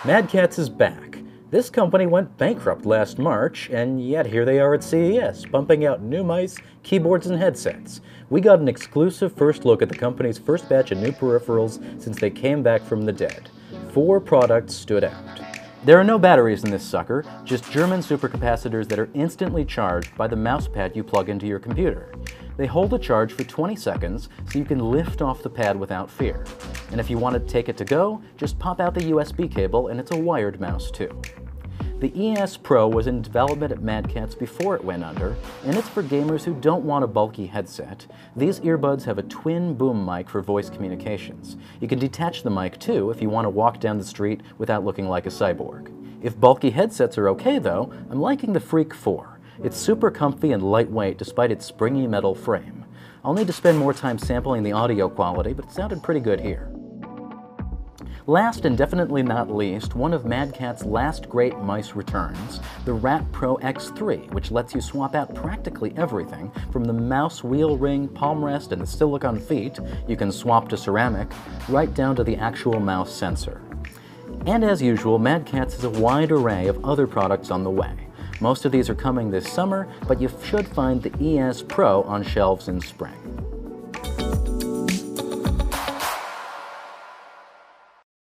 Mad Catz is back. This company went bankrupt last March, and yet here they are at CES, pumping out new mice, keyboards, and headsets. We got an exclusive first look at the company's first batch of new peripherals since they came back from the dead. 4 products stood out. There are no batteries in this sucker, just German supercapacitors that are instantly charged by the mousepad you plug into your computer. They hold a charge for 20 seconds, so you can lift off the pad without fear. And if you want to take it to go, just pop out the USB cable and it's a wired mouse too. The ES Pro was in development at Mad Catz before it went under, and it's for gamers who don't want a bulky headset. These earbuds have a twin boom mic for voice communications. You can detach the mic too if you want to walk down the street without looking like a cyborg. If bulky headsets are okay though, I'm liking the Freq 4. It's super comfy and lightweight despite its springy metal frame. I'll need to spend more time sampling the audio quality, but it sounded pretty good here. Last and definitely not least, one of Mad Catz's last great mice returns, the Rat Pro X3, which lets you swap out practically everything from the mouse wheel ring, palm rest, and the silicone feet you can swap to ceramic, right down to the actual mouse sensor. And as usual, Mad Catz has a wide array of other products on the way. Most of these are coming this summer, but you should find the ES Pro on shelves in spring.